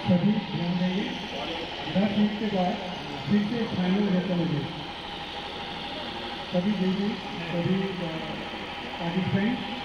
सभी ध्यान देंगे। 10 मिनट के बाद फिर से फाइनल रहता मुझे सभी पार्टिसिपेंट